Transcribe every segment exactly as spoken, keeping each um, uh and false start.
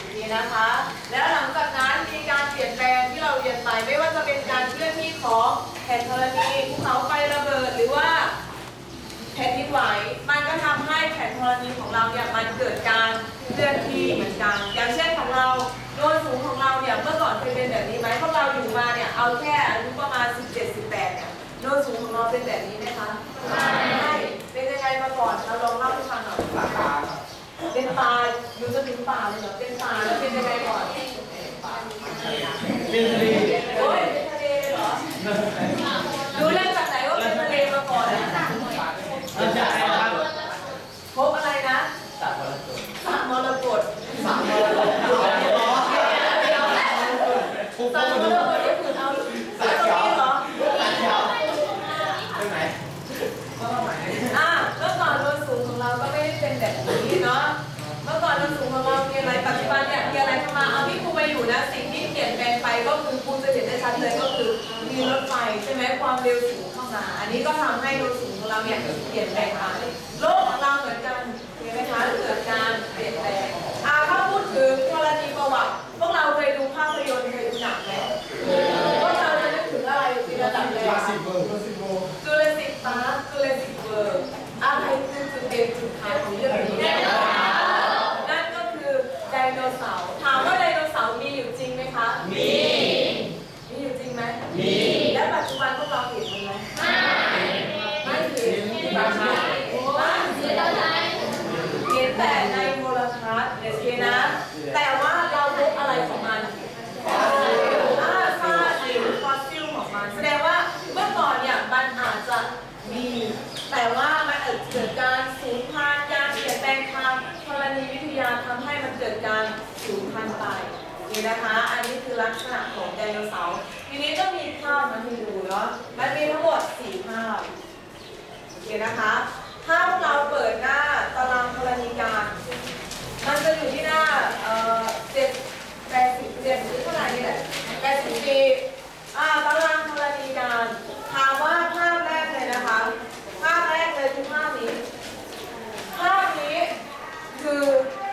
นี่นะคะแล้วหลังจากนั้นมีการเปลี่ยนแปลงที่เราเรียนไปไม่ว่าจะเป็นการเคลื่อนที่ของแผ่นธรณีภูเขาไฟระเบิดหรือว่าแผ่นดินไหวมันก็ทำให้แผ่นธรณีของเราเนี่ยมันเกิดการเคลื่อนที่เหมือนกันอย่างเช่นของเราโดยสูงของเราเนี่ยเมื่อก่อนเคยเป็นแบบนี้ไหมพวกเราอยู่มาเนี่ยเอาแค่อายุประมาณสิบเจ็ด สิบแปดเนี่ยโดยสูงของเราเป็นแบบนี้ไหมคะไม่เป็นยังไงมาก่อนเราลองเล่าให้ฟังหน่อยเป็นปลาอยู่จะถึงป่าเลยเหรอเป็นป่าแล้วเป็นยังไงก่อนเป็นทะเลโอ้ยเป็นทะเลเลยเหรอดูเรื่องจากไหนว่าเป็นทะเลมาก่อนนะพบอะไรนะสระมรกตสระมรกตสระมรกตสระมรกตก็คือเอาสระเขียวเหรอสระเขียวเป็นไหนอ่ะเมื่อก่อนโดยสูงของเราก็ไม่ได้เป็นแบบนี้เนาะเมื่อก่อนโดยสูงของเรามีอะไรปัจจุบันเนี่ยมีอะไรเข้ามาเอาที่ครูมาอยู่นะสิ่งที่เปลี่ยนแปลงไปก็คือครูจะเห็นได้ชัดเลยก็คือมีรถไฟใช่ไหมความเร็วสูงเข้ามาอันนี้ก็ทำให้โดยสูงของเราเนี่ยเปลี่ยนแปลงไปโลกของเราเหมือนกันเห็นไหมคะเกิดการเปลี่ยนแปลงอ่าถ้าพูดถึงกรณีประวัติพวกเราเคยดูภาพยนตร์เคยดูหนังไหมพวกเราจะนึกถึงอะไรในระดับแรกจูเลสิกพาร์คจูเลสิกเวิลด์อะไรคือจุดเด่นจุดขายของเรื่องนี้นั่นก็คือไดโนเสาร์ถามว่าไดโนเสาร์มีอยู่จริงไหมคะมีมีอยู่จริงไหมมีและปัจจุบันพวกเราเห็นมันไหมไม่เห็นไม่เห็นเห็นแต่ในโทรทัศน์เดี๋ยวสินะแต่ว่าเราพบอะไรของมันอ่าซากหรือฟอสซิลของมันแสดงว่าเมื่อก่อนเนี่ยมันอาจจะมีแต่ว่ามันอาจเกิดการสูญพันธุ์การเปลี่ยนแปลงทางธรณีวิทยาทำให้มันเกิดการสูญพันธุ์ไปนี่นะคะอันนี้คือลักษณะของไดโนเสาร์ทีนี้ก็มีภาพมาให้ดูเนาะมันมีทั้งหมดสี่ภาพโอเคนะคะถ้าพวกเราเปิดหน้าตารางธรณีการมันจะอยู่ที่หน้าเอ่อเจ็ดแปดสิบเจ็ดหรือเท่าไหร่นี่แหละแปดสิบสี่อ่าตารางธรณีการถามว่าภาพแรกเลยนะคะภาพแรกเลยคือภาพนี้ภาพนี้คือ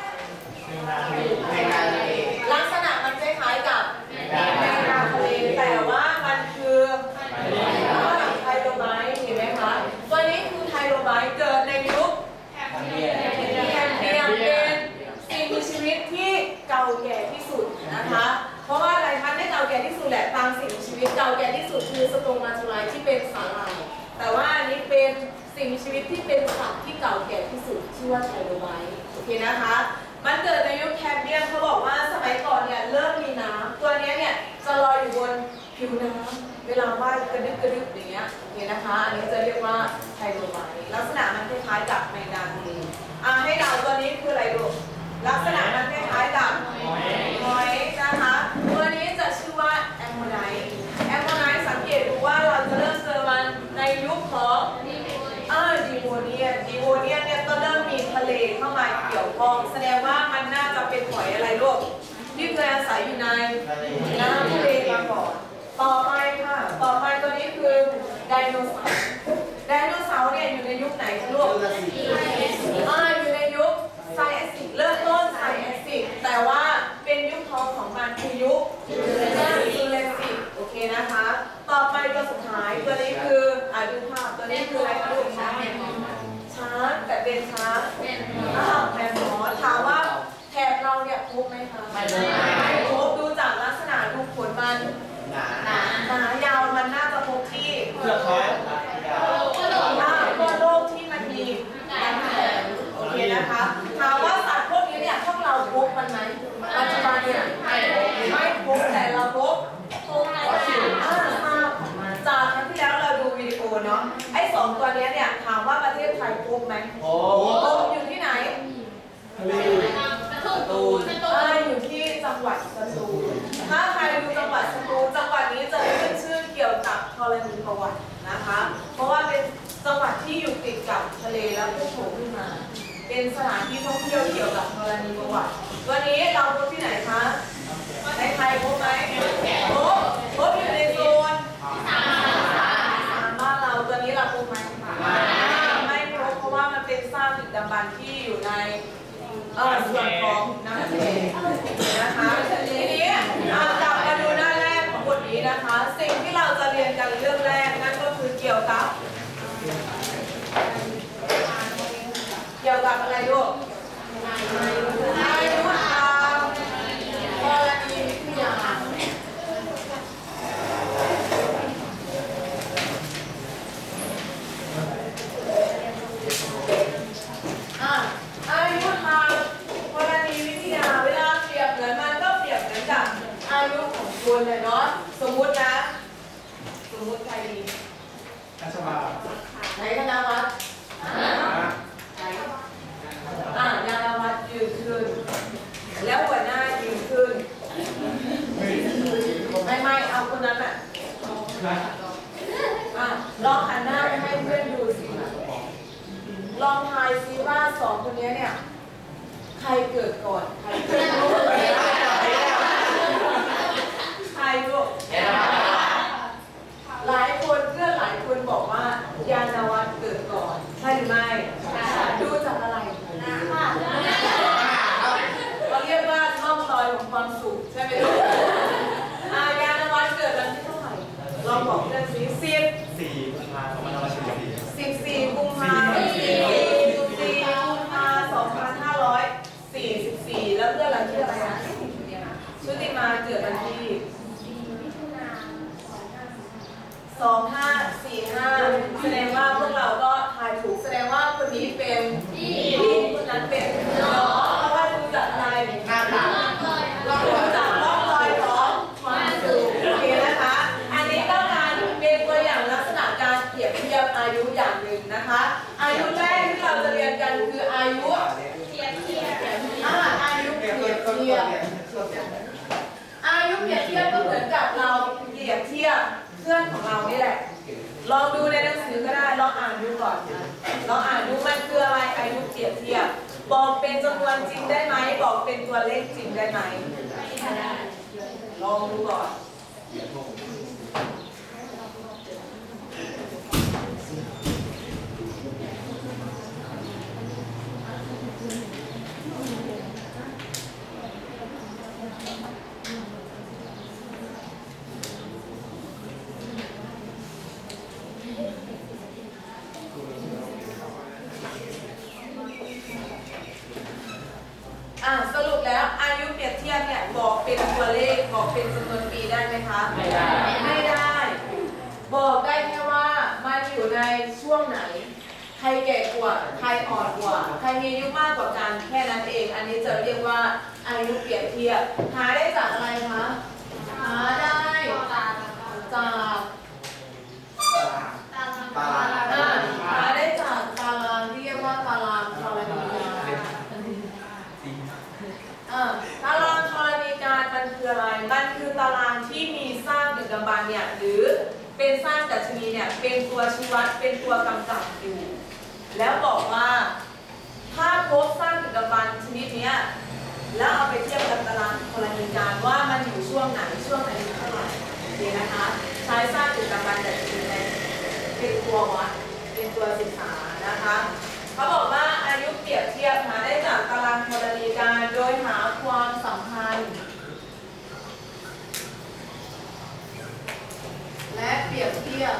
ลักษณะมันคล้ายๆกับแมงดาทะเลแต่ว่ามันคือไทโลไบต์เห็นไหมคะตัวนี้คือไทโลไบต์เกิดในยุคแคมเบียนเป็นสิ่งมีชีวิตที่เก่าแก่ที่สุดนะคะเพราะว่าอะไรมันไม่เก่าแก่ที่สุดแหละตามสิ่งมีชีวิตเก่าแก่ที่สุดคือสโตมาทูไลที่เป็นสาหร่ายแต่ว่าอันนี้เป็นสิ่งมีชีวิตที่เป็นสัตว์ที่เก่าแก่ที่สุดชื่อว่าไทโลไบต์โอเคนะคะมันเกิดในยุคแคมเบียนเขาบอกว่าสมัยก่อนเนี่ยเริ่มมีน้ำตัวนี้เนี่ยจะลอยอยู่บนผิวน้ำเวลาว่ายกระดึบกระดึบอย่างเงี้ยโอเคนะคะอันนี้จะเรียกว่าไทโลไบต์ลักษณะมันคล้ายๆกับแมงดาทะเลอ่ะให้เราตัวนี้คืออะไรลูกลักษณะมันคล้ายๆกับหอยนะคะตัวนี้จะชื่อว่าแอมโมไนท์แอมโมไนท์สังเกตดูว่าเราจะเริ่มเจอมันในยุคของเออดีโวเนียนดีโวเนียนเนี่ยก็เริ่มมีทะเลเข้ามาเกี่ยวข้องแสดงว่ามันน่าจะเป็นหอยอะไรลูกที่เคยอาศัยอยู่ในน้ำทะเลมาก่อนต่อไปค่ะต่อไปตัวนี้คือไดโนเสาร์ไดโนเสาร์เนี่ยอยู่ในยุคไหนคะลูกอ่าอยู่ในยุคไซแอซิกเริ่มต้นไซแอซิกแต่ว่าเป็นยุคทองของมันคือยุคจูเลสิกโอเคนะคะต่อไปตัวสุดท้ายตัวนี้คืออ่าดูภาพตัวนี้คืออะไรคะลูกช้างช้างแต่เป็นช้างอ้าวแมมมอสถามว่าแถบเราเนี่ยพบไหมคะไม่พบดูจากลักษณะดูขนมันหนาหนายาวมันน่าจะพบที่เปลือกหอยทั่วโลกที่มันมีน้ำแข็งโอเคนะคะถามว่าสัตว์พวกนี้เนี่ยพวกเราพบมันไหมปัจจุบันเนี่ยไม่พบแต่เราพบพบอ่าทราบของมันจากครั้งที่แล้วเราดูวิดีโอเนาะไอ้สองตัวนี้เนี่ยถามว่าประเทศไทยพบไหมพบอยู่ที่ไหนทะเลสตูลอยู่ที่จังหวัดสตูลถ้าใครดูจังหวัดสตูลจังหวัดนี้จะขึ้นชื่อเกี่ยวกับธรณีประวัตินะคะเพราะว่าเป็นจังหวัดที่อยู่ติดกับทะเลแล้วพุ่งโผล่ขึ้นมาเป็นสถานที่ท่องเที่ยวเกี่ยวกับธรณีประวัติวันนี้เราพบที่ไหนคะในไทยพบไหมพบพบอยู่ในโซนสามบ้านเราตัวนี้เราพบไหมไม่พบเพราะว่ามันเป็นซากดึกดำบรรพ์ที่อยู่ในเออส่วนของน้ำทะเลอายุของคุณเนี่ยเนาะสมมุตินะสมมุติใครดีรัชบาไหนธนวัฒน์อ่ายานวัฒน์ยืนขึ้นแล้วหัวหน้ายืนขึ้นไม่ไม่เอาคนนั้นอ่ะอ่ะลองหันหน้าไปให้เพื่อนดูสิลองทายซิว่าสองคนนี้เนี่ยใครเกิดก่อนใครเกิดก่อนใครลูกหลายคนเพื่อนหลายคนบอกว่ายานวัฒน์เกิดก่อนใช่หรือไม่ดูจากอะไรเราเรียกว่าร่องรอยของความสุขใช่ไหมลูกอายานวัฒน์เกิดวันที่เท่าไหร่ลองบอกเพื่อนสิสิบสี่กุมภาพันธ์สองพันห้าร้อยสี่สิบสี่สิบสี่กุมภาพันธ์สี่กุมภาพันธ์สองพันห้าร้อยสี่สิบสี่แล้วเพื่อนเราชื่ออะไรนะชุติมาเกิดวันที่สองห้าสี่ห้าแสดงว่าพวกเราก็ทายถูกแสดงว่าคนนี้เป็นพี่คนนั้นเป็นน้องเพราะว่าดูจากอะไรหน้าตาเราดูจากร่องรอยของความสุขโอเคนะคะอันนี้ก็การเป็นตัวอย่างลักษณะการเปรียบเทียบอายุอย่างหนึ่งนะคะอายุแรกที่เราจะเรียนกันคืออายุเปรียบเทียบอ่าอายุเปรียบเทียบอายุเปรียบเทียบก็เหมือนกับเราเปรียบเทียบเพื่อนของเรานี่แหละลองดูในหนังสือก็ได้ลองอ่านดูก่อนลองอ่านดูมันคืออะไรอายุเปรียบเทียบบอกเป็นจำนวนจริงได้ไหมบอกเป็นตัวเลขจริงได้ไหมลองดูก่อนอ่ะสรุปแล้วอายุเปรียบเทียบเนี่ยบอกเป็นตัวเลขบอกเป็นจำนวนปีได้ไหมคะไม่ได้ไม่ได้บอกได้แค่ว่ามันอยู่ในช่วงไหนใครแก่กว่าใครอ่อนกว่าใครมีอายุมากกว่ากันแค่นั้นเองอันนี้จะเรียกว่าอายุเปรียบเทียบหาได้จากอะไรคะหาได้จากตารางหาได้จากตารางที่เรียกว่าตารางธรณีตารางธรณีการมันคืออะไรมันคือตารางที่มีสร้างดึกดำบรรพ์เนี่ยหรือเป็นสร้างดัชนีเนี่ยเป็นตัวชี้วัดเป็นตัวกำกับอยู่แล้วบอกว่าถ้าพบสร้างดึกดำบรรพ์ชนิดนี้แล้วเอาไปเทียบกับตารางธรณีการว่ามันอยู่ช่วงไหนช่วงไหนเท่าไหร่ดีนะคะใช้สร้างดึกดำบรรพ์ดัชนีเป็นตัววัดเป็นตัวศึกษานะคะเขาบอกว่าอายุเปรียบเทียบหาได้จากตารางธรณีการโดยหาความสัมพันธ์และเปรียบเทียบ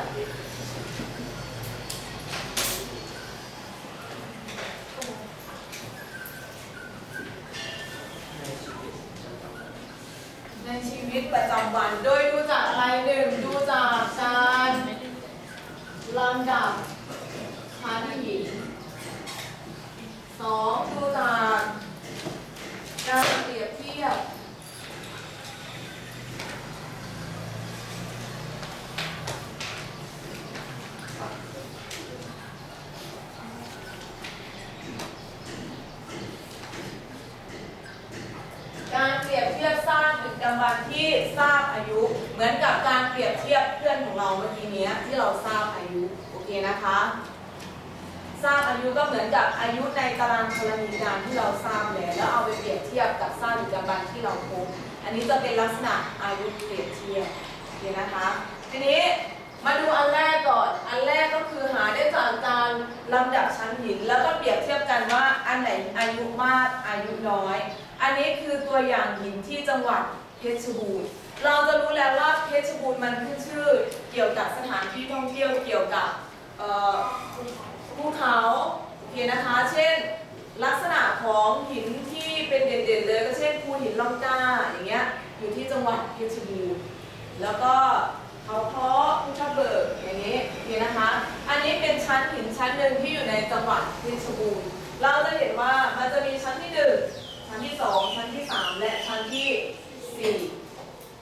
ในชีวิตประจำวันโดยดูจากอะไรหนึ่งดูจากการลำดับชั้นหินสองดูจากการเปรียบเทียบการเปรียบเทียบสร้างดึกดำบรรพ์ที่ทราบอายุเหมือนกับการเปรียบเทียบเพื่อนของเราเมื่อกี้นี้ที่เราทราบอายุโอเคนะคะทราบอายุก็เหมือนกับอายุในตารางธรณีการที่เราทราบแล้วแล้วเอาไปเปรียบเทียบกับสร้างดึกดำบรรพ์ที่เราพบอันนี้จะเป็นลักษณะอายุเปรียบเทียบโอเคนะคะทีนี้มาดูอันแรกก่อนอันแรกก็คือหาได้จากการลำดับชั้นหินแล้วก็เปรียบเทียบกันว่าอันไหนอายุมากอายุน้อยอันนี้คือตัวอย่างหินที่จังหวัดเพชรบูรณ์เราจะรู้แล้วว่าเพชรบูรณ์มันขึ้นชื่อเกี่ยวกับสถานที่ท่องเที่ยวเกี่ยวกับภูเขาโอเคนะคะเช่นลักษณะของหินที่เป็นเด่นๆเลยก็เช่นภูหินล่องกล้าอย่างเงี้ยอยู่ที่จังหวัดเพชรบูรณ์แล้วก็เขาเพาะภูทับเบิกอย่างนี้โอเคนะคะอันนี้เป็นชั้นหินชั้นหนึ่งที่อยู่ในจังหวัดเพชรบูรณ์เราจะเห็นว่ามันจะมีชั้นที่หนึ่งชั้นที่สองชั้นที่สามและชั้นที่สี่โอ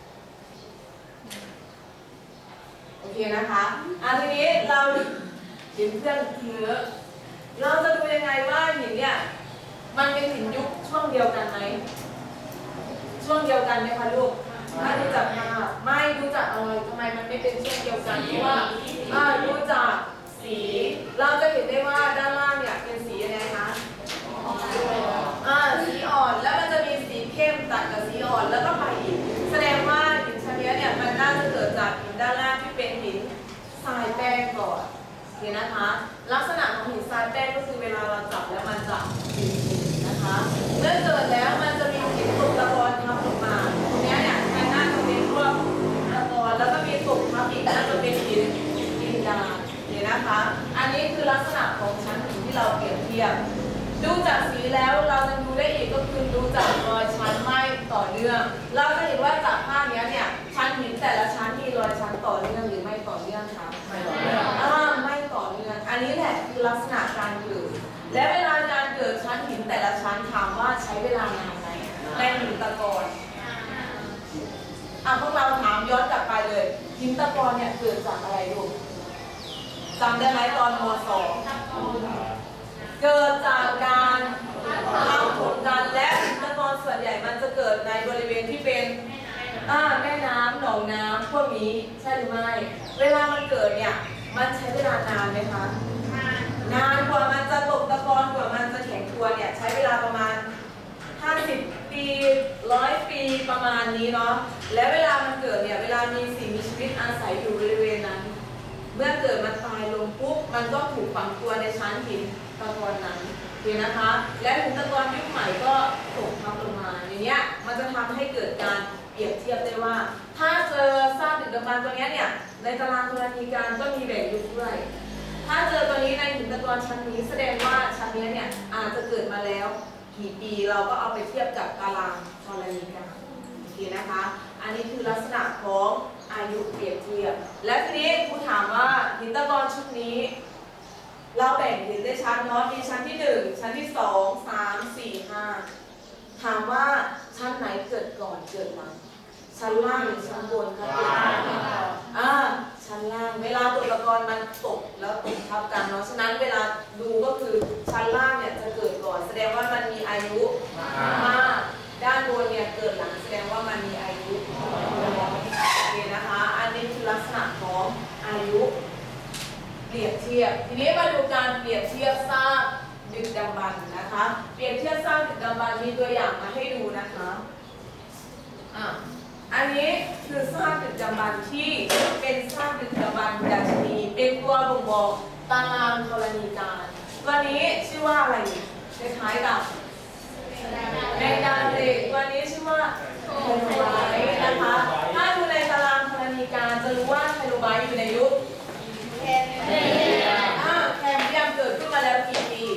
นะคะอ่ะทีนี้เราหินเพื่อนเยอะเราจะดูยังไงว่าหินเนี่ยมันเป็นหินยุคช่วงเดียวกันไหมช่วงเดียวกันไหมคะลูกไม่ดูจากภาพไม่ดูจากอะไรทำไมมันไม่เป็นช่วงเดียวกันเพราะว่าอ่าดูจากสีเราจะเห็นได้ว่าด้านล่างเนี่ยเป็นสีอะไรคะอ่าสีอ่อนแล้วมันจะมีสีเข้มตัดกับสีอ่อนแล้วก็ไปอีกแสดงว่าหินชนิดเนี่ยมันน่าจะเกิดจากหินด้านล่างที่เป็นหินทรายแป้งก่อนโอเคนะคะลักษณะของหินทรายแป้งก็คือเวลาเราจับแล้วมันจะนะคะเมื่อเกิดแล้วมันจะมีหินตกตะกอนทับลงมาตรงนี้เนี่ยมันน่าจะเป็นพวกตะกอนแล้วก็มีตกทับอีกน่าจะเป็นหินดินดานนี่นะคะอันนี้คือลักษณะของชั้นหินที่เราเปรียบเทียบดูจากสีแล้วเราจะดูได้อีกก็คือดูจากรอยชั้นไหม้ต่อเนื่องเราจะเห็นว่าจากภาพนี้เนี่ยชั้นหินแต่ละชั้นมีรอยชั้นต่อเนื่องหรือไม่ต่อเนื่องคะไม่ต่อเนื่องอ่าไม่ต่อเนื่องอันนี้แหละคือลักษณะการเกิดและเวลาการเกิดชั้นหินแต่ละชั้นถามว่าใช้เวลานานไหมในหินตะกอนอ่ะพวกเราถามย้อนกลับไปเลยหินตะกอนเนี่ยเกิดจากอะไรลูกจำได้ไหมตอนม.สองเกิดจากการทำผลกันและหินตะกอนส่วนใหญ่มันจะเกิดในบริเวณที่เป็นอ่าแม่น้ำหนองน้ำพวกนี้ใช่หรือไม่เวลามันเกิดเนี่ยมันใช้เวลานานไหมคะนานกว่ามันจะตกตะกอนกว่ามันจะแข็งตัวเนี่ยใช้เวลาประมาณห้าสิบปีร้อยปีประมาณนี้เนาะและเวลามันเกิดเนี่ยเวลามีสิ่งมีชีวิตอาศัยอยู่บริเวณนั้นเมื่อเกิดมันตายลงปุ๊บมันก็ถูกฝังตัวในชั้นหินตะกอนนั้นโอเคนะคะและหินตะกอนยุคใหม่ก็ตกทับลงมาอย่างเงี้ยมันจะทำให้เกิดการเปรียบเทียบได้ว่า ถ้าเจอซากดึกดำบรรพ์ตัวนี้เนี่ยในตารางธรณีการก็มีแบ่งยุคด้วยถ้าเจอตัวนี้ในหินตะกอนชั้นนี้แสดงว่าชั้นนี้เนี่ยอาจจะเกิดมาแล้วกี่ปีเราก็เอาไปเทียบกับตารางธรณีการโอเคนะคะอันนี้คือลักษณะของอายุเปรียบเทียบและทีนี้ครูถามว่าหินตะกอนชุดนี้เราแบ่งหินได้ชั้นเนาะมีชั้นที่หนึ่งชั้นที่สองสามสี่ห้าถามว่าชั้นไหนเกิดก่อนเกิดหลังชั้นล่างหรือชั้นบนคะอ่าชั้นล่างเวลาตกตะกอนมันตกแล้วตกทับกันเนาะฉะนั้นเวลาดูก็คือชั้นล่างเนี่ยจะเกิดก่อนแสดงว่ามันมีอายุมากด้านบนเนี่ยเกิดหลังแสดงว่ามันมีอายุโอเคนะคะอันนี้คือลักษณะของอายุเปรียบเทียบทีนี้มาดูการเปรียบเทียบซากดึกดำบรรพ์นะคะเปรียบเทียบซากดึกดำบรรพ์มีตัวอย่างมาให้ดูนะคะอ่ะอันนี้คือซากดึกดำบรรพ์ที่เป็นซากดึกดำบรรพ์ดัชนีเป็นตัวบ่งบอกตารางธรณีการตัวนี้ชื่อว่าอะไรคล้ายๆกับในการเด็กตัวนี้ชื่อว่าไทโลไบต์นะคะถ้าดูในตารางธรณีการจะรู้ว่าไทโลไบต์อยู่ในยุคแคมเบียมอ่าแคมเบียมเกิดขึ้นมาแล้วกี่ปี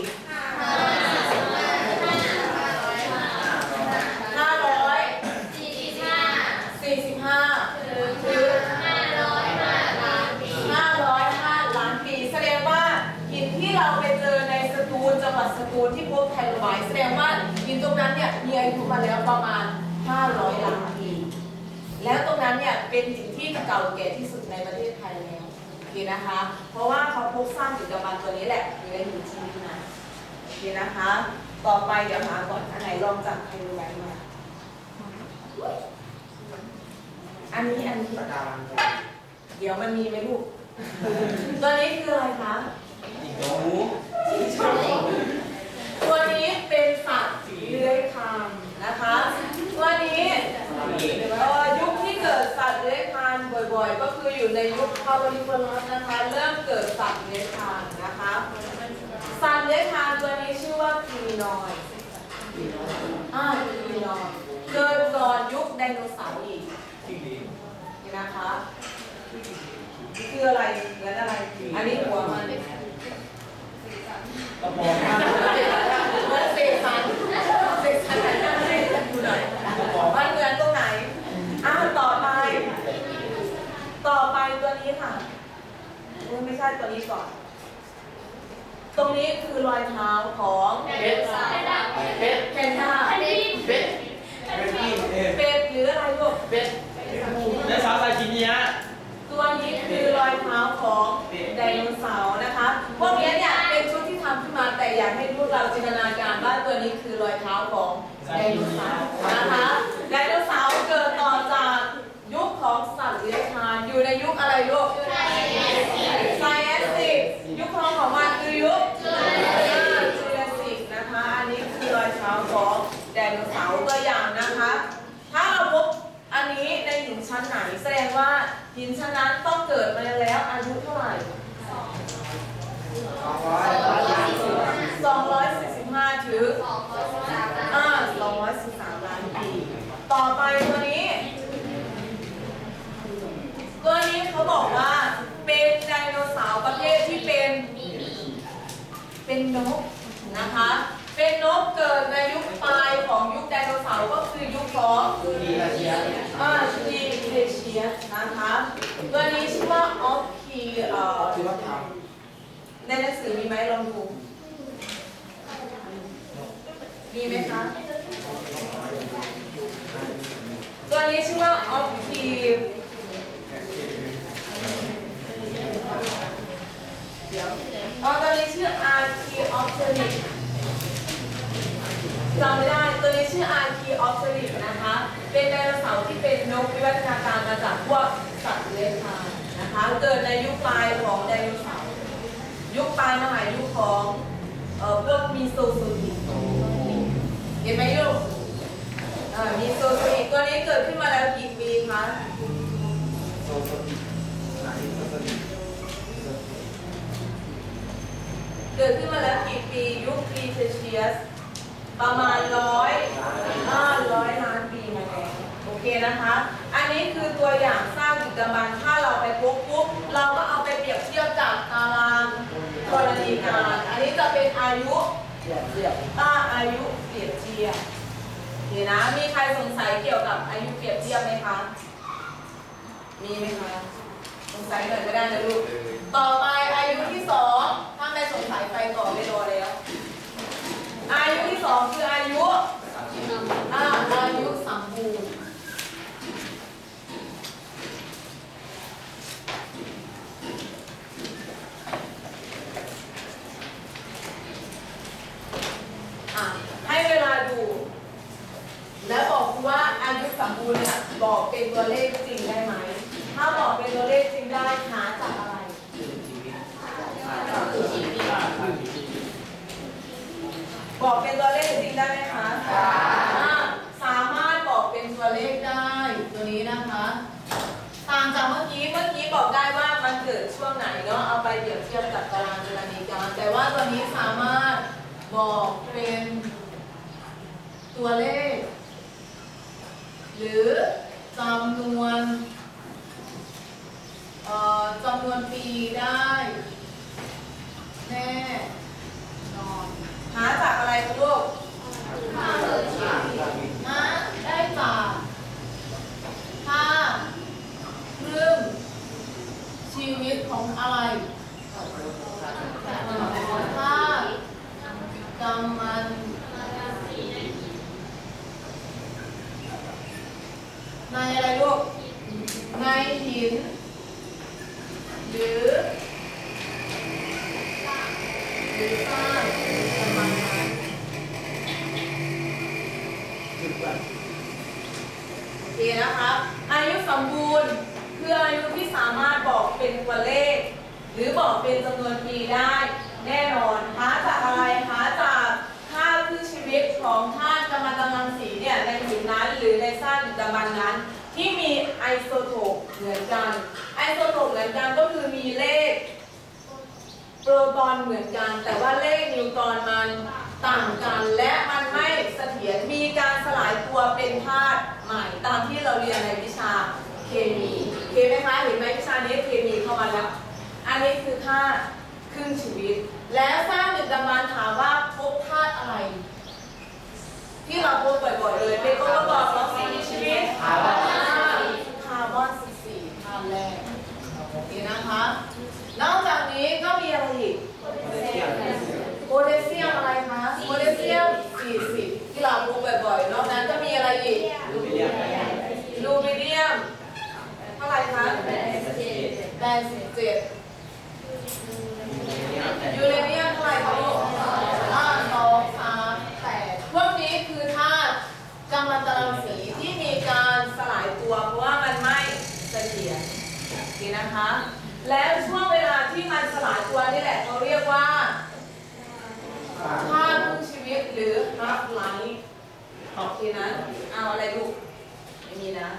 ห้าร้อยสี่สิบห้าถึงห้าร้อยห้าล้านปีห้าร้อยห้าล้านปีแสดงว่าหินที่เราไปเจอในสตูลจังหวัดสตูลที่พบไทโลไบต์แสดงว่าหินตรงนั้นเนี่ยมีอายุมาแล้วประมาณห้าร้อยล้านปีแล้วตรงนั้นเนี่ยเป็นหินที่เก่าแก่ที่สุดในประเทศไทยแล้วโอเคนะคะเพราะว่าเขาพบสร้างดึกดำบรรพ์ตัวนี้แหละอยู่ในหินชนิดนั้นโอเคนะคะต่อไปเดี๋ยวหาก่อนอันไหนลองจากไทโลไบต์มาอันนี้อันนี้เดี๋ยวมันมีไหมลูก ตัวนี้คืออะไรคะตัวนี้เป็นสัตว์เลื้อยคลานนะคะตัวนี้ยุคที่เกิดสัตว์เลื้อยคลานบ่อยๆก็คืออยู่ในยุคคาร์บอนิเฟอรัสนะคะเริ่มเกิดสัตว์เลื้อยคลานนะคะสัตว์เลื้อยคลานตัวนี้ชื่อว่าคีนอยด์อ่าคีนอยด์เกิดก่อนยุคไดโนเสาร์อีกนี่นะคะคืออะไรเหมือนอะไรอันนี้หัวมันกระบอกมันมันเสกสรรเสกสรรไหนกันให้ดูหน่อยมันเหมือนตรงไหนอ้าวต่อไปต่อไปตัวนี้ค่ะไม่ใช่ตัวนี้ก่อนตรงนี้คือรอยเท้าของเป็ดเป็ดเพนด้าเป็ดเป็ดหรืออะไรลูกเป็ดในสาวใส่กินเนี้ยตัวนี้คือรอยเท้ารอยเท้าของไดโนเสาร์นะคะไดโนเสาร์เกิดต่อจากยุคของสัตว์เลื้อยคลานอยู่ในยุคอะไรลูกไซแอนติกยุคทองของมันคือยุคจูราสสิกนะคะอันนี้คือรอยเท้าของไดโนเสาร์ตัวอย่างนะคะถ้าเราพบอันนี้ในหินชั้นไหนแสดงว่าหินชั้นนั้นต้องเกิดมาแล้วอายุเท่าไหร่สองร้อยสี่สิบห้าถึงอ่าสองร้อยสิบสามล้านปีต่อไปตัวนี้ตัวนี้เขาบอกว่าเป็นไดโนเสาร์ประเภทที่เป็นเป็นนกนะคะเป็นนกเกิดในยุคปลายของยุคไดโนเสาร์ก็คือยุคของอ่าดีเคเชียสนะคะตัวนี้ชื่อว่าออฟคีเอ่อในหนังสือมีไหมลองดูมีไหมคะตัวนี้ชื่อว่าออฟคีเดี๋ยวอ๋อตัวนี้ชื่ออาร์คีออฟเทอริกจำไม่ได้ตัวนี้ชื่ออาร์คีออฟเทอริกนะคะเป็นไดโนเสาร์ที่เป็นนกวิวัฒนาการมาจากพวกสัตว์เลื้อยคลานนะคะเกิดในยุคปลายของไดโนเสาร์ยุคปลายมหายุคของเอ่อพวกมีโซโซอิกเห็นไหมลูกเอ่อมีโซโซอิกตัวนี้เกิดขึ้นมาแล้วกี่ปีคะเกิดขึ้นมาแล้วกี่ปียุคครีเทเชียสประมาณร้อยห้าร้อยล้านปีมาแล้วโอเคนะคะอันนี้คือตัวอย่างสร้างดึกดำบรรพ์ถ้าเราไปพบปุ๊บเราก็เอาไปเปรียบเทียบจากตารางกรณีการอันนี้จะเป็นอายุเปรียบเทียบอ่าอายุเปรียบเทียบเดี๋ยวนะมีใครสงสัยเกี่ยวกับอายุเปรียบเทียบไหมคะมีไหมคะสงสัยหน่อยก็ได้นะลูกต่อไปอายุที่สองถ้าไม่สงสัยไปต่อไม่รอแล้วอายุที่สองคืออายุอ่าอายุสมบูรณ์อ่ะให้เวลาดูแล้วบอกว่าอายุสมบูรณ์เนี่ยบอกเป็นตัวเลขจริงได้ไหมถ้าบอกเป็นตัวเลขจริงได้หาจากอะไรบอกเป็นตัวเลขจริงได้ไหมคะสามารถบอกเป็นตัวเลขได้ตัวนี้นะคะต่างจากเมื่อกี้เมื่อกี้บอกได้ว่ามันเกิดช่วงไหนเนาะเอาไปเปรียบเทียบกับตารางกรณีการแต่ว่าตัวนี้สามารถบอกเป็นตัวเลขหรือจำนวนเอ่อจำนวนปีได้แน่นอนหาจากอะไรคะลูกหาได้จากค่าครึ่งชีวิตของอะไรค่ากำมันในอะไรลูกในหินหรือหรือสร้างประมาณนั้นโอเคนะคะอายุสมบูรณ์คืออายุที่สามารถบอกเป็นตัวเลขหรือบอกเป็นจำนวนปีได้แน่นอนหาจากอะไรหาจากค่าครึ่งชีวิตของธาตุกัมมันตรังสีเนี่ยในหินนั้นหรือในซากดึกดำบรรพ์นั้นที่มีไอโซโทปเหมือนกันไอโซโทปเหมือนกันก็คือมีเลขโปรตอนเหมือนกันแต่ว่าเลขนิวตรอนมันต่างกันและมันไม่เสถียรมีการสลายตัวเป็นธาตุใหม่ตามที่เราเรียนในวิชาเคมีเคไหมคะเห็นไหมวิชานี้เคมีเข้ามาแล้วอันนี้คือธาตุครึ่งชีวิตแล้วสร้างดึกดำบรรพ์ถามว่าพบธาตุอะไรที่เราพบบ่อยๆเลยเป็นองค์ประกอบของสิ่งมีชีวิตคาร์บอนคาร์บอนสิบสี่ธาตุแรกนี่นะคะนอกจากนี้ก็มีอะไรอีกโพแทสเซียมอะไรคะโพแทสเซียมสี่สิบที่เราพบบ่อยๆนอกนั้นก็มีอะไรอีกลูบิเดียมลูบิเดียมเท่าไหร่คะแปดสิบเจ็ดยูเรเนียมเท่าไหร่คะลูกอ่าสองสามแปดพวกแล้วช่วงเวลาที่มันสลายตัวนี่แหละเขาเรียกว่าค่าครึ่งชีวิตหรือ half life โอเคนะเอาอะไรลูกไม่มีนะ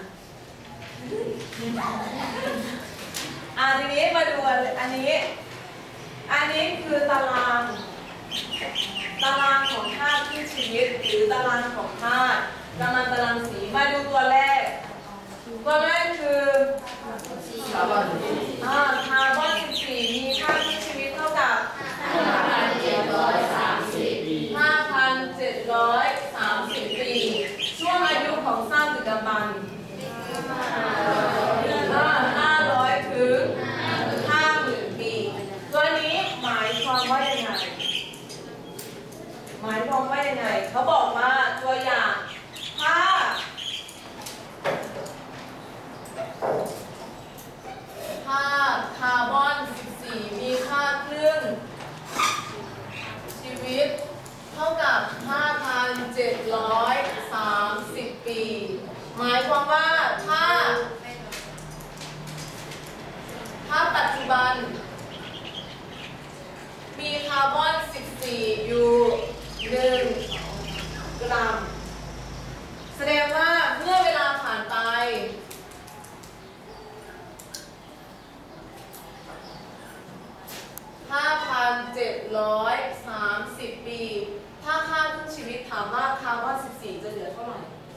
อ่ะทีนี้มาดูอันนี้อันนี้คือตารางตารางของธาตุครึ่งชีวิตหรือตารางของธาตุกำลังตารางสีมาดูตัวแรกตัวแรกคือคาร์บอนอ่าคาร์บอนสิบสี่มีค่าครึ่งชีวิตเท่ากับห้าพันเจ็ดร้อยสามสิบปีช่วงอายุของซากดึกดำบรรพ์ห้าร้อยถึงห้าหมื่นปีตัวนี้หมายความว่ายังไงหมายความว่ายังไงเขาบอกว่าตัวอย่างถ้าถ้าคาร์บอนสิบสี่มีค่าคลื่นชีวิตเท่ากับ ห้าพันเจ็ดร้อยสามสิบ ปีหมายความว่าถ้าถ้าปัจจุบันมีคาร์บอนสิบสี่อยู่หนึ่งกรัมแสดงว่าเมื่อเวลาผ่านไปห้าพันเจ็ดร้อยสามสิบ ปีถ้าค่าครึ่งชีวิตถามว่าคาร์บอนสิบสี่จะเหลือเท่าไหร่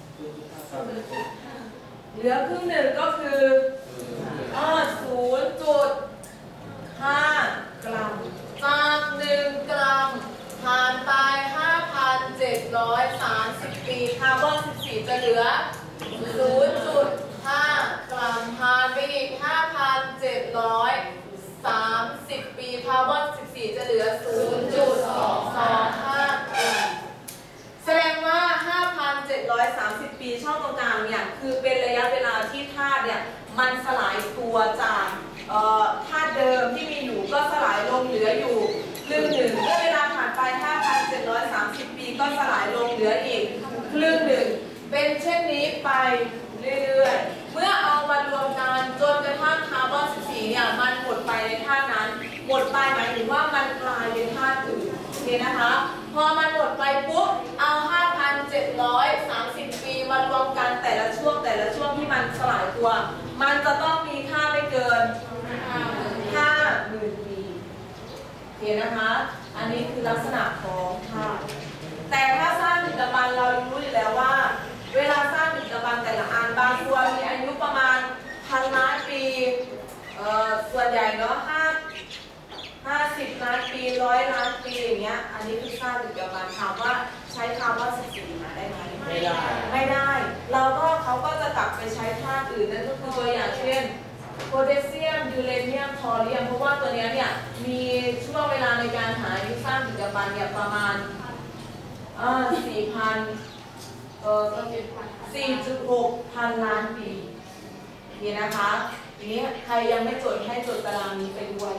เหลือครึ่งหนึ่งก็คือศูนย์จุดห้ากรัมจากหนึ่งกรัมผ่านไป ห้าพันเจ็ดร้อยสามสิบ ปีคาร์บอนสิบสี่จะเหลือ ศูนย์จุดห้ากรัมผ่านไปอีก ห้าพันเจ็ดร้อยสามสิบ ปีคาร์บอนสิบสี่จะเหลือ ศูนย์จุดสองห้า กรัมแสดงว่า ห้าพันเจ็ดร้อยสามสิบ ปีช่องตรงกลางเนี่ยคือเป็นระยะเวลาที่ธาตุเนี่ยมันสลายตัวจากธาตุเดิมที่มีอยู่ก็สลายลงเหลืออยู่ครึ่งหนึ่งเมื่อเวลาผ่านไป ห้าพันเจ็ดร้อยสามสิบ ปีก็สลายลงเหลืออีกครึ่งหนึ่งเป็นเช่นนี้ไปเรื่อยๆเมื่อเอามารวมกันจนกระทั่งคาร์บอนสิบสี่เนี่ยมันหมดไปในธาตุนั้นหมดไปหมายถึงว่ามันกลายเป็นธาตุอื่นโอเคนะคะพอมันหมดไปปุ๊บเอา ห้าพันเจ็ดร้อยสามสิบ ปีมารวมกันแต่ละช่วงแต่ละช่วงที่มันสลายตัวมันจะต้องมีค่าไม่เกินห้าหมื่น ปีโอเคนะคะอันนี้คือลักษณะของธาตุแต่ถ้าสร้างดึกดำบรรพ์เรารู้อยู่แล้วว่าเวลาสร้างดึกดำบรรพ์แต่ละอันบางตัวมีอายุประมาณพันล้านปีเอ่อส่วนใหญ่เนาะห้าห้าสิบล้านปีร้อยล้านปีอย่างเงี้ยอันนี้คือสร้างดึกดำบรรพ์ถามว่าใช้คาร์บอนสิบสี่มาได้ไหมไม่ได้ไม่ได้เราก็เขาก็จะกลับไปใช้ธาตุอื่นนั่นก็คือตัวอย่างเช่นโพแทสเซียมยูเรเนียมทอเรียมเพราะว่าตัวนี้เนี่ยมีช่วงเวลาในการหาอายุสร้างดึกดำบรรพ์เนี่ยประมาณอ่าสี่พันเอ่อสี่จุดหกพันล้านปีนี่นะคะทีนี้ใครยังไม่จดให้จดตารางนี้ไปด้วย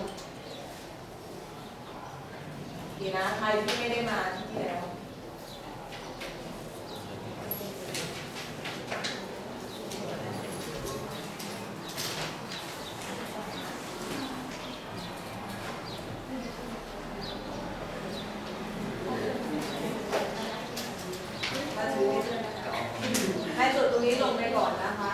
ดีนะใครที่ไม่ได้มาที่แล้วให้จดตรงนี้ลงไปก่อนนะคะ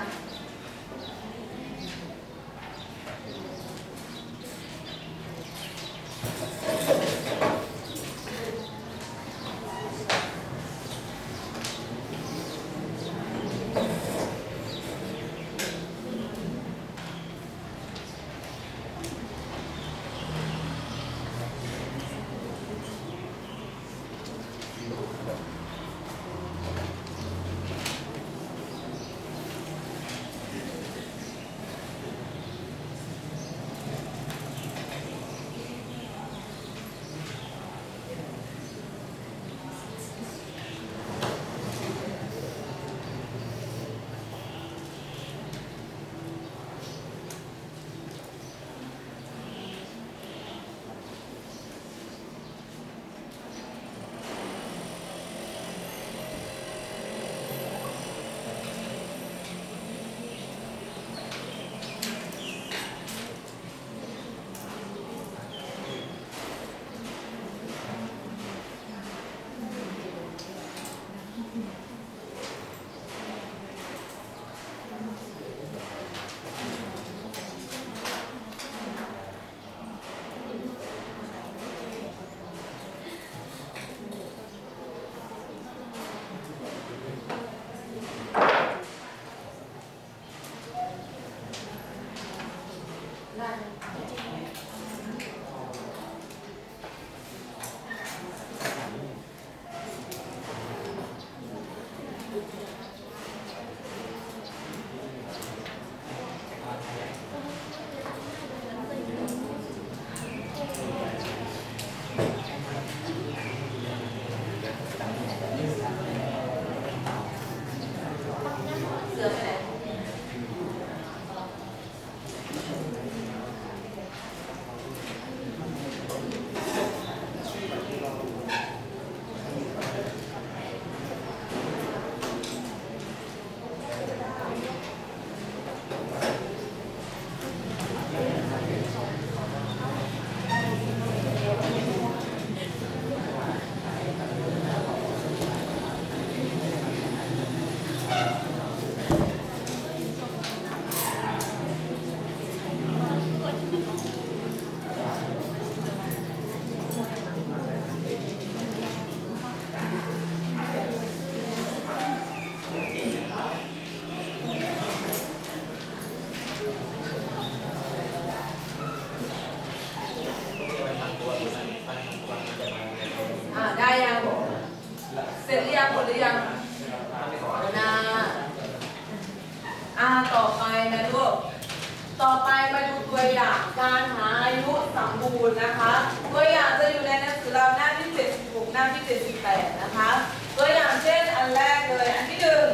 อ่าต่อไปนะลูกต่อไปมาดูตัวอย่างการหาอายุสมบูรณ์นะคะตัวอย่างจะอยู่ในหนังสือเราหน้าที่เจ็ดสิบหกหน้าที่เจ็ดสิบแปดนะคะตัวอย่างเช่นอันแรกเลยอันที่หนึ่ง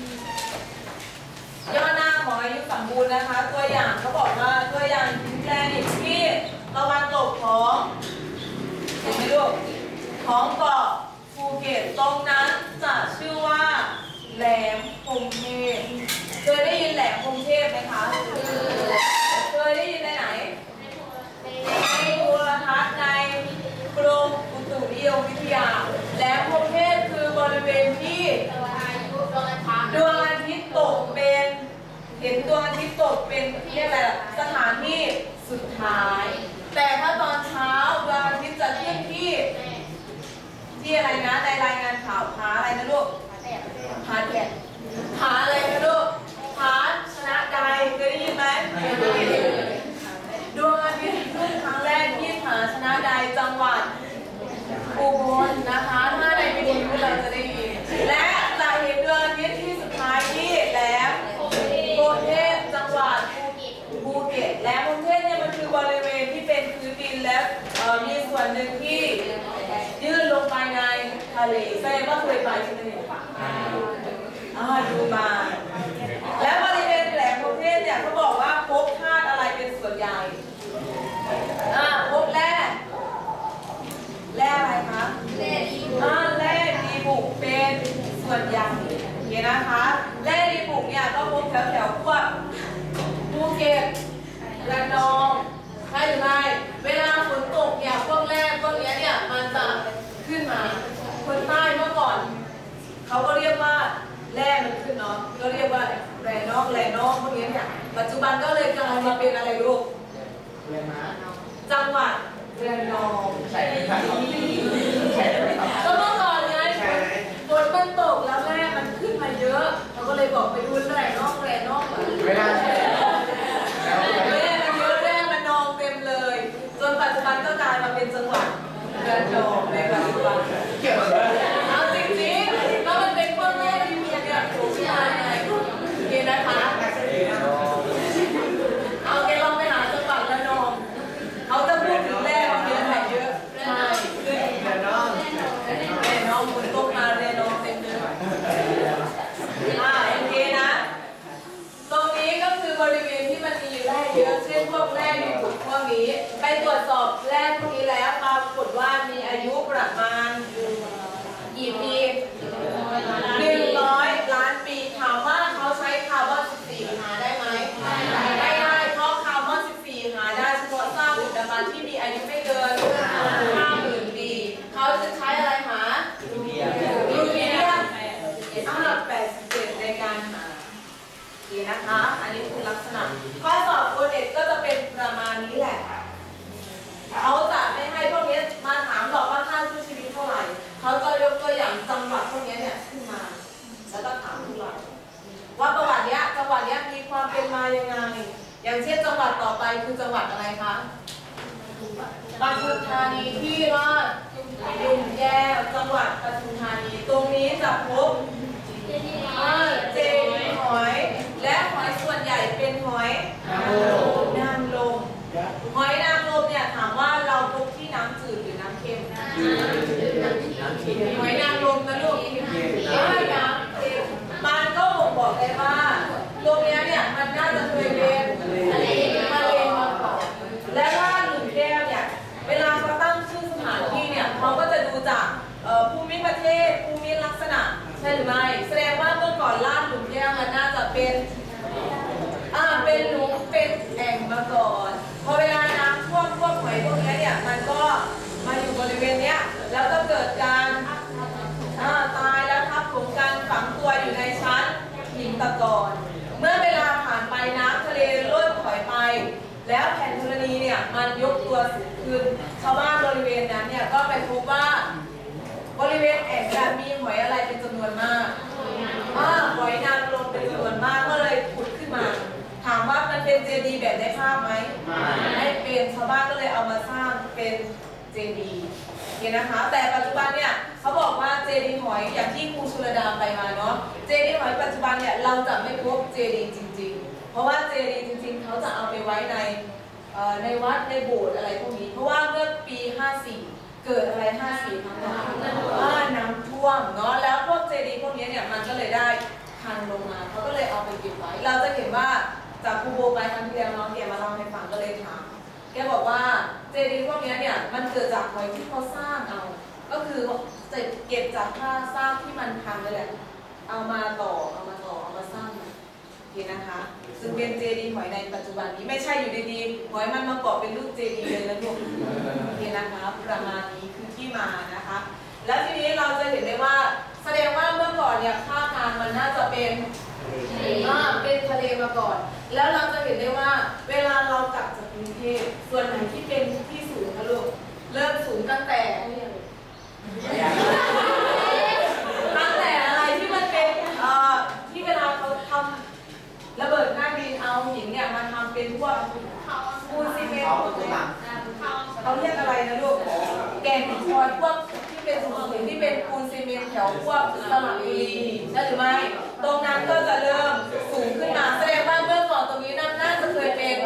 ย่อหน้าของอายุสมบูรณ์นะคะตัวอย่างเขาบอกว่าตัวอย่างแปลนิกที่ตะวันตกของเห็นไหมลูกของเกาะภูเก็ตตรงนั้นจะชื่อว่าแหลมพรหมเทพเคยได้ยินแหลมพรหมเทพไหมคะเคยได้ยินในไหนในโทรทัศน์ในกรมอุตุนิยมวิทยาแหลมพรหมเทพคือบริเวณที่ดวงอาทิตย์ตกเป็นเห็นดวงอาทิตย์ตกเป็นเรียกอะไรล่ะสถานที่สุดท้ายแต่ถ้าตอนเช้าดวงอาทิตย์จะขึ้นที่ที่อะไรนะในรายงานข่าวผาอะไรนะลูกผาแดดผาอะไรนะลูกผาชนะใดเคยได้ยินไหมดวงอาทิตย์ขึ้นครั้งแรกที่ผาชนะใดจังหวัดอุบลนะคะถ้าในวิทยุเราจะได้ยินและจะเห็นดวงอาทิตย์ที่สุดท้ายที่แหลมพรหมเทพจังหวัดภูเก็ตแหลมพรหมเทพเนี่ยมันคือบริเวณที่เป็นพื้นดินและมีส่วนหนึ่งที่ยื่นลงไปในทะเลแสดงว่าเคยไปใช่ไหมอ่าดูมาและบริเวณแหลมพรหมเทพเนี่ยเขาบอกว่าพบธาตุอะไรเป็นส่วนใหญ่อ่าพบแร่แร่อะไรคะแร่ดีบุกอ่าแร่ดีบุกเป็นส่วนใหญ่เห็นนะคะแร่ดีบุกเนี่ยก็พบแถวแถวพวกภูเก็ตระนองใช่หรือไม่เวลาฝนตกเนี่ยพวกแร่พวกนี้เนี่ยมันจะขึ้นมาคนใต้เมื่อก่อนเขาก็เรียกว่าแร่มันขึ้นเนาะก็เรียกว่าแร่นอกแร่นอกพวกนี้เนี่ยปัจจุบันก็เลยกลายมาเป็นอะไรลูกจังหวัดระนองใช่ก็เมื่อก่อนไงฝนมันตกแล้วแร่มันขึ้นมาเยอะเราก็เลยบอกไปดูแร่นอกแร่นอกไม่ได้แร่มันเยอะแร่มันนองเต็มเลยจนปัจจุบันก็กลายมาเป็นจังหวัดระนองในปัจจุบันเอาจริงๆแล้วมันเป็นพวกแร่ที่มีเนี่ยถูกใช่ไหมเห็นนะคะเอาแกลองไปหาจังหวัดระนองเขาจะพูดถึงแร่เขาเยอะไหนเยอะใช่แร่นองแร่นองฝนตกมาแร่นองเต็มเลยอ่าโอเคนะตรงนี้ก็คือบริเวณที่มันมีแร่เยอะเช่นพวกแร่ในบุกพวกนี้ไปตรวจสอบแร่พวกนี้แล้วปรากฏว่ามีอายุประมาณกี่ปีหนึ่งร้อยล้านปีถามว่าเขาใช้คาร์บอนสิบสี่หาได้ไหมไม่ได้เพราะคาร์บอนสิบสี่หาได้เฉพาะซากดึกดำบรรพ์ที่มีอายุไม่เกินห้าหมื่นปีเขาจะใช้อะไรหายูเรียยูเรียแปดสิบเจ็ดในการหาดีนะคะอันนี้คือลักษณะข้อสอบโอเน็ตก็จะเป็นประมาณนี้แหละเขาจะไม่ให้พวกนี้มาถามหรอกว่าค่าช่วยชีวิตเท่าไหร่เขาจะยกตัวอย่างจังหวัดพวกนี้เนี่ยขึ้นมาแล้วก็ถามพวกเราว่าประวัติเนี้ยจังหวัดเนี้ยมีความเป็นมายังไงอย่างเช่นจังหวัดต่อไปคือจังหวัดอะไรคะปทุมธานีที่ว่าลุงแก้วจังหวัดปทุมธานีตรงนี้จะพบเจดีย์หอยและหอยส่วนใหญ่เป็นหอยนางรมหอยนางรมเนี่ยถามว่าเราพบที่น้ำจืดหรือน้ำเค็มหอยนางรมนะลูกน้ำเค็มมันก็บ่งบอกได้ว่าตรงนี้เนี่ยมันน่าจะเคยเป็นทะเลมาก่อนและว่าหลุมแก้วเนี่ยเวลาเขาตั้งชื่อสถานที่เนี่ยเขาก็จะดูจากภูมิประเทศภูมิลักษณะใช่หรือไม่แสดงว่าเมื่อก่อนลาดหลุมแก้วมันน่าจะเป็นอ่าเป็นหลุมเป็นแอ่งมาก่อนพอเวลาน้ำท่วมพวกหอยพวกนี้เนี่ยมันก็มาอยู่บริเวณเนี้ยแล้วก็เกิดการอ่าตายแล้วทับถมการฝังตัวอยู่ในชั้นหินตะกอนเมื่อเวลาผ่านไปน้ำทะเลล้นถอยไปแล้วแผ่นธรณีเนี่ยมันยกตัวสูงขึ้นชาวบ้านบริเวณนั้นเนี่ยก็ไปพบว่าบริเวณแอ่งนั้นมีหอยอะไรเป็นจำนวนมากอ่าหอยนางรมเป็นจำนวนมากก็เลยขุดขึ้นมาถามว่ามันเป็นเจดีย์แบบในภาพไหมไม่เป็นชาวบ้านก็เลยเอามาสร้างเป็นเจดีย์เห็นนะคะแต่ปัจจุบันเนี่ยเขาบอกว่าเจดีย์หอยอย่างที่ครูชุลดาไปมาเนาะเจดีย์หอยปัจจุบันเนี่ยเราจะไม่พบเจดีย์จริงๆเพราะว่าเจดีย์จริงๆเขาจะเอาไปไว้ในในวัดในโบสถ์อะไรพวกนี้เพราะว่าเมื่อปีห้าสี่เกิดอะไรห้าสี่ครั้งนั้นน้ำท่วมเนาะแล้วพวกเจดีย์พวกนี้เนี่ยมันก็เลยได้พังลงมาเขาก็เลยเอาไปเก็บไว้เราจะเห็นว่าจากครูโบไปครั้งที่แล้วเนาะแกมาเล่าให้ฟังก็เลยถามแกบอกว่าเจดีย์พวกนี้เนี่ยมันเกิดจากหอยที่เขาสร้างเอาก็คือจะเก็บจากค่าสร้างที่มันพังนั่นแหละเอามาต่อเอามาต่อเอามาสร้างนี่นะคะซึ่งเป็นเจดีย์หอยในปัจจุบันนี้ไม่ใช่อยู่ดีๆหอยมันมาเกาะเป็นรูปเจดีย์เลยนะลูกนี่นะคะประมาณนี้คือที่มานะคะแล้วทีนี้เราจะเห็นได้ว่าแสดงว่าเมื่อก่อนเนี่ยภาคกลางมันน่าจะเป็นอ่าเป็นทะเลมาก่อนแล้วเราจะเห็นได้ว่าเวลาเรากลับจากกรุงเทพส่วนไหนที่เป็นที่สูงคะลูกเริ่มสูงตั้งแต่ตั้งแต่อะไรที่มันเป็นเอ่อที่เวลาเขาทำระเบิดหน้าดินเอาหินเนี่ยมาทำเป็นพวกปูนซีเมนต์เขาเรียกอะไรนะลูกแกนคอยพวกที่เป็นสูงๆที่เป็นปูนซีเมนต์แถวพวกสระบุรีใช่หรือไม่ตรงนั้นก็จะเริ่มสูงขึ้นมาแสดงว่าเมื่อก่อนตรงนี้น่าจะเคยเป็น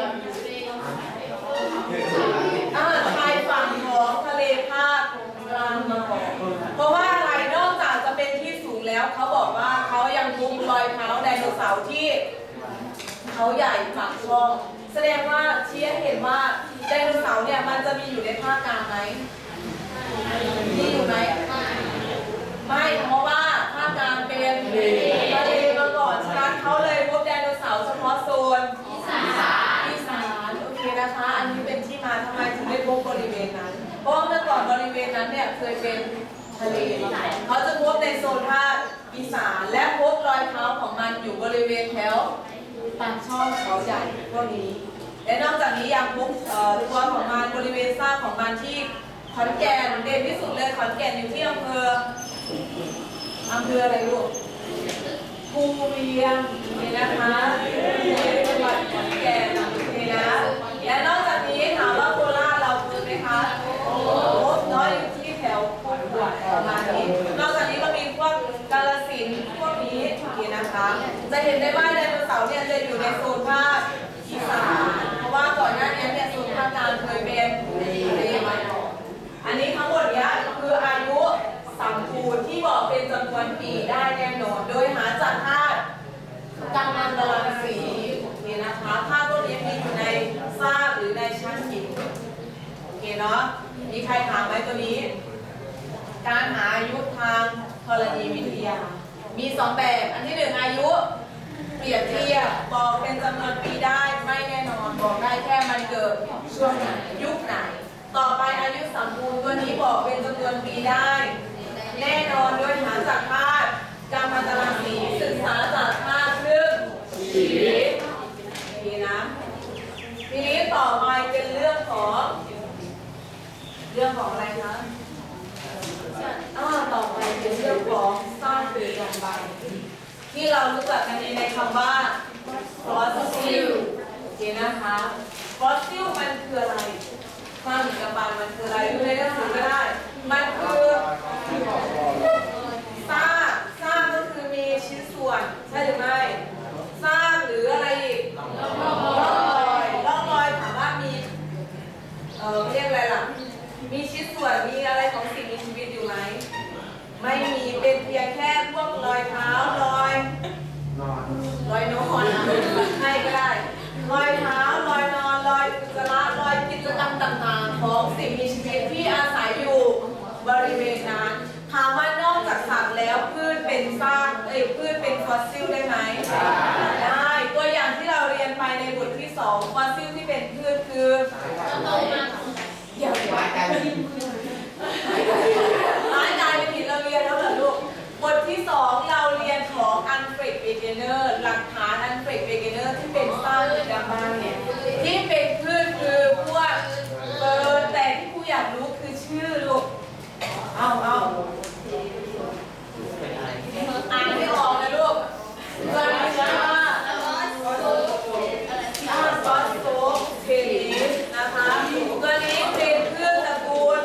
อ่าชายฝั่งของทะเลภาคกลางมาก่อนเพราะว่าอะไรนอกจากจะเป็นที่สูงแล้วเขาบอกว่าเขายังพบรอยเท้าไดโนเสาร์ที่เขาใหญ่ปากช่องแสดงว่าเชี้เห็นว่าไดโนเสาร์เนี่ยมันจะมีอยู่ในภาคกลางไหมมีอยู่ไหมไม่เพราะว่าภาคกลางเป็นทะเลมาก่อนฉะนั้นเขาเลยพบไดโนเสาร์เฉพาะโซนอีสานอีสานโอเคนะคะอันนี้เป็นที่มาทำไมถึงได้พบบริเวณนั้นเพราะเมื่อก่อนบริเวณนั้นเนี่ยเคยเป็นทะเลมาก่อนเขาจะพบในโซนภาคอีสานและพบรอยเท้าของมันอยู่บริเวณแถวปากช่องเขาใหญ่พวกนี้และนอกจากนี้ยังพบตัวของมันบริเวณซากของมันที่ขอนแก่นเด่นที่สุดเลยขอนแก่นอยู่ที่อำเภออำเภออะไรลูกภูเวียงนี่นะคะจังหวัดขอนแก่นนี่นะและนอกจากนี้ถามว่าโคราชเราพบไหมคะโอ้น้อยอยู่ที่แถวพวกบวชประมาณนี้นอกจากนี้ก็มีพวกกาฬสินธุ์พวกนี้นี่นะคะจะเห็นได้ว่าไดโนเสาร์เนี่ยจะอยู่ในโซนภาคอีสานเพราะว่าก่อนหน้านี้เนี่ยโซนภาคกลางเคยเป็นทะเลมาก่อนอันนี้ทั้งหมดนี้คืออายุสัมพูนที่บอกเป็นจำนวนปีได้แน่นอนโดยหาจากธาตุกัมมันตรังสีโอเคนะคะธาตุพวกนี้มีอยู่ในซากหรือในชั้นหินโอเคเนาะมีใครถามไหมตัวนี้การหาอายุทางธรณีวิทยามีสองแบบอันที่หนึ่งอายุเปรียบเทียบบอกเป็นจำนวนปีได้ไม่แน่นอนบอกได้แค่มันเกิดช่วงไหนยุคไหนต่อไปอายุสัมพูนตัวนี้บอกเป็นจำนวนปีได้แน่นอนโดยหาจากธาตุกัมมันตรังสีศึกษาจากธาตุเรื่องชีวิตดีนะทีนี้ต่อไปเป็นเรื่องของเรื่องของอะไรคะอ่าต่อไปเป็นเรื่องของซากดึกดำบรรพ์ที่เรารู้จักกันในคำว่าฟอสซิลโอเคนะคะฟอสซิลมันคืออะไรซากดึกดำบรรพ์มันคืออะไรดูในหนังสือก็ได้มันคือซากซากก็คือมีชิ้นส่วนใช่หรือไม่ซากหรืออะไรอีกร่องรอยร่องรอยถามว่ามีเออเรียกอะไรล่ะมีชิ้นส่วนมีอะไรของสิ่งมีชีวิตอยู่ไหมไม่มีเป็นเพียงแค่พวกรอยเท้ารอยรอยนอนให้ก็ได้รอยเท้ารอยนอนรอยอุจจาระรอยกิจกรรมต่างๆของสิ่งมีชีวิตที่อาศัยอยู่บริเวณนั้นถามว่านอกจากสัตว์แล้วพืชเป็นซากเอ้ยพืชเป็นฟอสซิลได้ไหมได้ตัวอย่างที่เราเรียนไปในบทที่สองฟอสซิลที่เป็นพืชคือเดี๋ยวไม้กลายเป็นหินไม้กลายเป็นหินเราเรียนแล้วเหรอลูกบทที่สองเราเรียนของอันเฟรดเบเกเนอร์หลักฐานอันเฟรดเบเกเนอร์ที่เป็นซากดึกดำบรรพ์เนี่ยที่เป็นพืชคือพวกเฟิร์นแต่ที่ครูอยากรู้คือชื่อลูกเอาเอาอ่านไม่ออกนะลูกเพื่อนมีชื่อว่าฟอสโฟเทลิสนะคะตัวนี้เป็นพืชตระกูล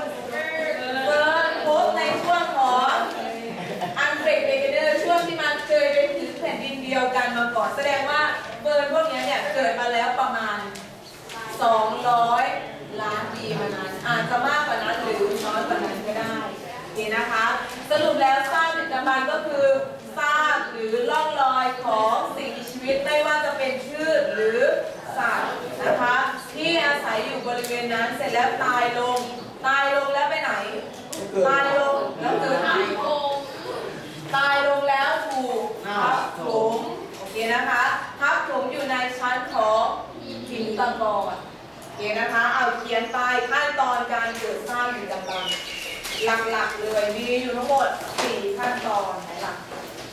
เฟิร์นพวกนี้เนี่ยเกิดมาแล้วประมาณสองร้อยล้านปีมานั้นอาจจะมากกว่านั้นหรือน้อยกว่านั้นก็ได้นี่นะคะสรุปแล้วซากดึกดำบรรพ์ก็คือซากหรือร่องรอยของสิ่งมีชีวิตไม่ว่าจะเป็นพืชหรือสัตว์นะคะที่อาศัยอยู่บริเวณนั้นเสร็จแล้วตายลงตายลงแล้วไปไหนตายลงแล้วเกิดไหนตายลงแล้วถูกทับถมโอเคนะคะทับถมอยู่ในชั้นของหินตะกอนโอเคนะคะเอาเขียนไปขั้นตอนการเกิดสร้างหินตะกอนหลักๆเลยมีอยู่ทั้งหมดสี่ขั้นตอนไหนหลัก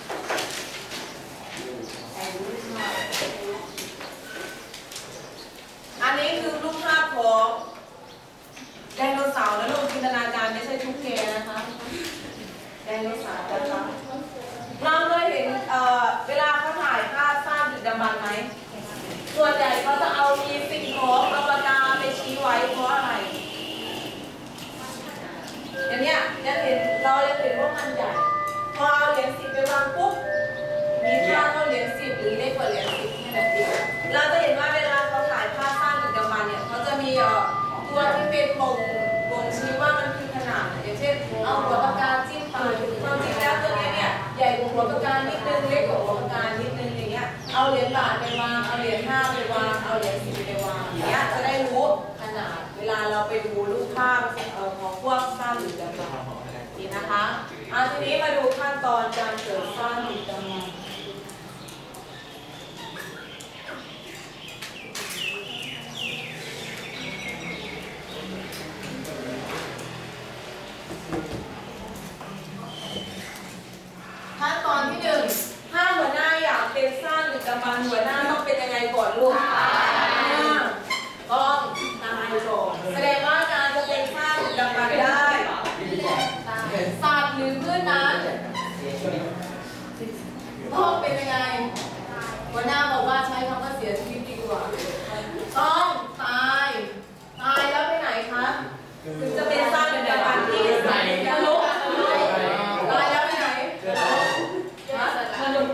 อันนี้คือรูปภาพของไดโนเสาร์และลูกจินตนาการไม่ใช่ทุกเพนะคะไดโนเสาร์นะคะเราเคยเห็นเอ่อเวลาเขาถ่ายภาพสร้างดึกดำบรรพ์ไหมส่วนใหญ่เขาจะเอามีสิ่งของเอาปากกาไปชี้ไว้เพราะอะไรอย่างเนี้ยจะเห็นเราจะเห็นว่ามันใหญ่พอเอาเหรียญสิบไปวางปุ๊บมีค่าเท่าเหรียญสิบหรือเล็กกว่าเหรียญสิบแค่นั้นเองเราจะเห็นว่าเวลาเขาถ่ายภาพสร้างดึกดำบรรพ์เนี่ยเขาจะมีเอ่อตัวที่เป็นบ่งบ่งชี้ว่ามันคือขนาดอย่างเช่นเอาหัวปากกาจิ้มไปความจริงแล้วตัวนี้เนี่ยใหญ่กว่าหัวปากกานิดนึงเล็กกว่าหัวปากกานิดนึงอย่างเงี้ยเอาเหรียญบาทไปวางเอาเหรียญห้าไปวางเอาเหรียญสิบไปวางอย่างเงี้ยจะได้รู้ขนาดเวลาเราไปดูรูปภาพเอ่อของพวกสร้างดึกดำบรรพ์ดีนะคะอ่ะทีนี้มาดูขั้นตอนการเกิดสร้างดึกดำบรรพ์ขั้นตอนที่หนึ่งถ้าหัวหน้าอยากเป็นสร้างดึกดำบรรพ์หัวหน้าต้องเป็นยังไงก่อนลูกต้องตายก่อนแสดงว่าการจะเป็นสร้างดึกดำบรรพ์ได้สัตว์หรือพืชนั้นต้องเป็นยังไงหัวหน้าบอกว่าใช้คำว่าเสียชีวิตดีกว่าต้องตายตายแล้วไปไหนคะถึงจะเป็นสร้างดึกดำบรรพ์ที่ใส่นรกตายแล้วไปไหนถาม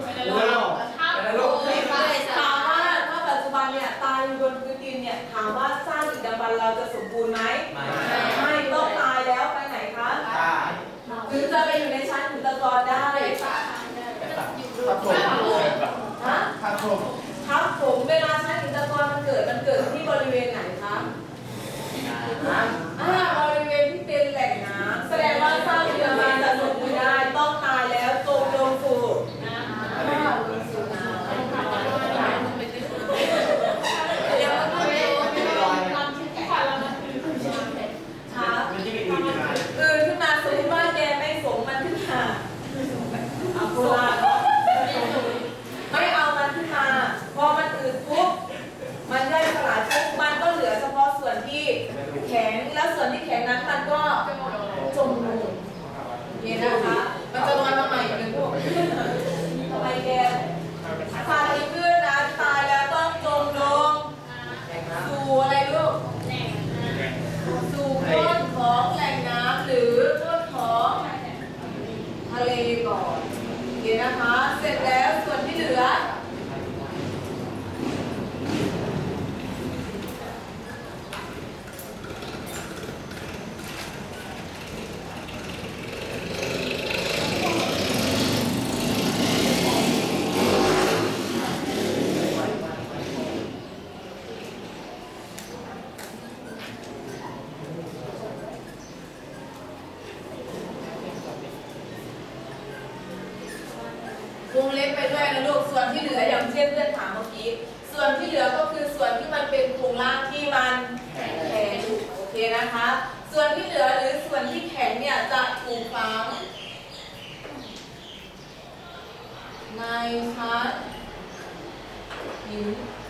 ว่าถ้าปัจจุบันเนี่ยตายอยู่บนพื้นดินเนี่ยถามว่าสร้างดึกดำบรรพ์เราจะสมบูรณ์ไหมไม่ต้องตายแล้วไปไหนคะถึงจะไปอยู่ในชั้นหินตะกอนได้ทับถมฮะทับถมทับถมเวลาชั้นหินตะกอนมันเกิดมันเกิดที่บริเวณไหนคะอ่าบริเวณที่เป็นแหล่งน้ำแสดงว่าสร้างดึกดำบรรพ์จะสมบูรณ์ได้ต้องตายแล้วจมลงสู่คือขึ้นมาสมมติว่าแกไม่สมมันขึ้นมาเอาโบราณไม่เอามันขึ้นมาพอมันอืดปุ๊บมันได้สลายปุ๊บมันก็เหลือเฉพาะส่วนที่แข็งแล้วส่วนที่แข็งนั้นมันก็จมลงนี่นะคะมันจะลอยมาใหม่เลยพวกทำไมแกสัตว์ที่ขึ้นนะตายแล้วต้องจมลงสู่อะไรลูกสู่ก้นของแหล่งน้ำหรือก้นของทะเลก่อนโอเคนะคะเสร็จแล้วส่วนที่เหลือวงเล็บไปด้วยนะลูกส่วนที่เหลืออย่างเช่นเพื่อนถามเมื่อกี้ส่วนที่เหลือก็คือส่วนที่มันเป็นโครงล่างที่มันแข็งโอเคนะคะส่วนที่เหลือหรือส่วนที่แข็งเนี่ยจะถูกฝังในชั้นหิน